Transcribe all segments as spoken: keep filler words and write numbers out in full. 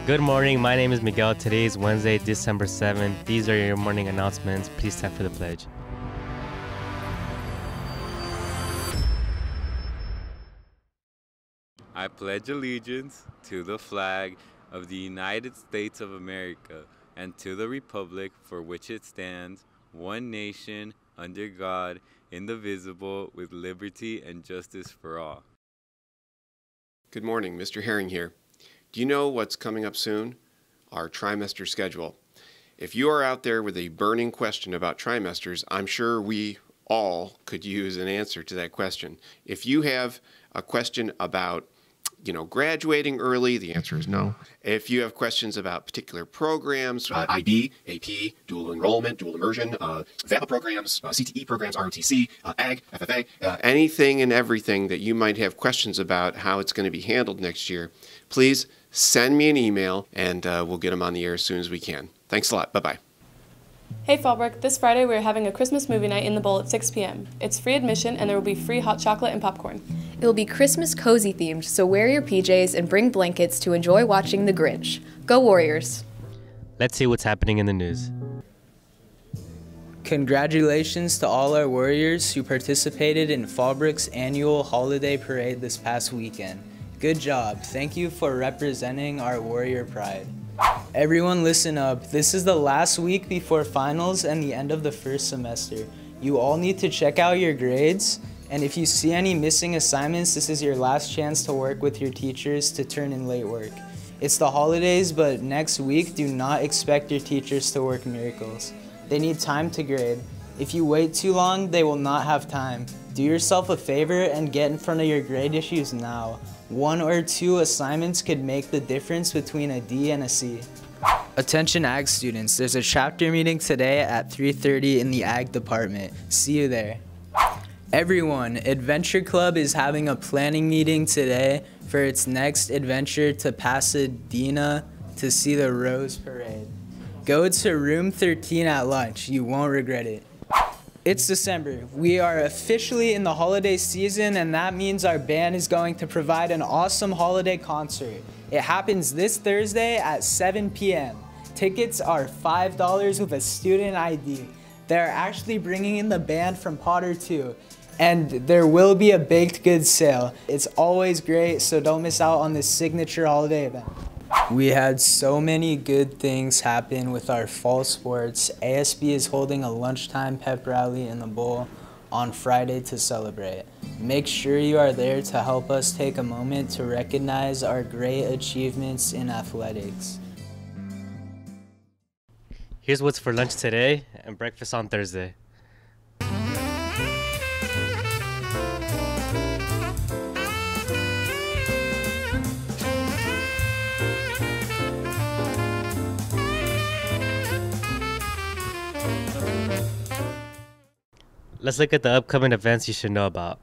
Good morning, my name is Miguel. Today is Wednesday, December seventh. These are your morning announcements. Please stand for the pledge. I pledge allegiance to the flag of the United States of America and to the republic for which it stands, one nation, under God, indivisible, with liberty and justice for all. Good morning, Mister Herring here. Do you know what's coming up soon? Our trimester schedule. If you are out there with a burning question about trimesters, I'm sure we all could use an answer to that question. If you have a question about you know, graduating early, the answer is no. If you have questions about particular programs, uh, I B, A P, dual enrollment, dual immersion, uh, V A P A programs, uh, C T E programs, R O T C, uh, A G, F F A, uh, anything and everything that you might have questions about how it's going to be handled next year, please send me an email and uh, we'll get them on the air as soon as we can. Thanks a lot. Bye-bye. Hey Fallbrook, this Friday we're having a Christmas movie night in the Bowl at six p m It's free admission and there will be free hot chocolate and popcorn. It will be Christmas cozy themed, so wear your P Js and bring blankets to enjoy watching The Grinch. Go Warriors! Let's see what's happening in the news. Congratulations to all our Warriors who participated in Fallbrook's annual holiday parade this past weekend. Good job. Thank you for representing our Warrior pride. Everyone listen up. This is the last week before finals and the end of the first semester. You all need to check out your grades, and if you see any missing assignments, this is your last chance to work with your teachers to turn in late work. It's the holidays, but next week, do not expect your teachers to work miracles. They need time to grade. If you wait too long, they will not have time. Do yourself a favor and get in front of your grade issues now. One or two assignments could make the difference between a D and a C. Attention Ag students, there's a chapter meeting today at three thirty in the Ag department. See you there. Everyone, Adventure Club is having a planning meeting today for its next adventure to Pasadena to see the Rose Parade. Go to room thirteen at lunch, you won't regret it. It's December. We are officially in the holiday season, and that means our band is going to provide an awesome holiday concert. It happens this Thursday at seven p m Tickets are five dollars with a student I D. They're actually bringing in the band from Potter too, and there will be a baked goods sale. It's always great, so don't miss out on this signature holiday event. We had so many good things happen with our fall sports. A S B is holding a lunchtime pep rally in the bowl on Friday to celebrate. Make sure you are there to help us take a moment to recognize our great achievements in athletics. Here's what's for lunch today and breakfast on Thursday. Let's look at the upcoming events you should know about.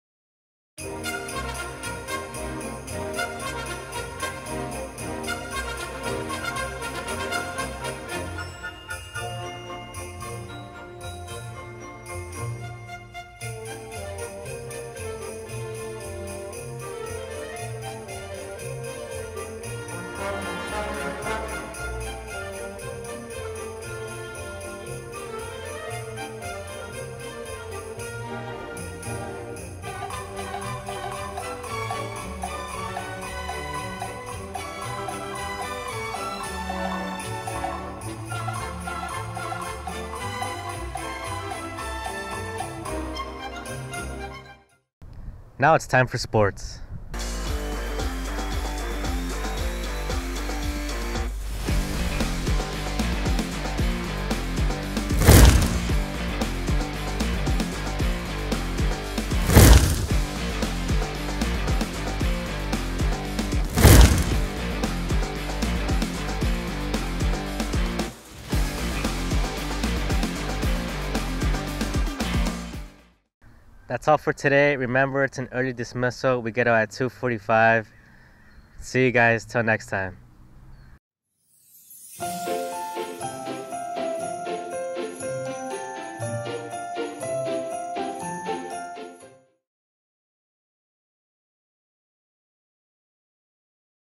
Now it's time for sports. That's all for today. Remember, it's an early dismissal. We get out at two forty-five. See you guys till next time.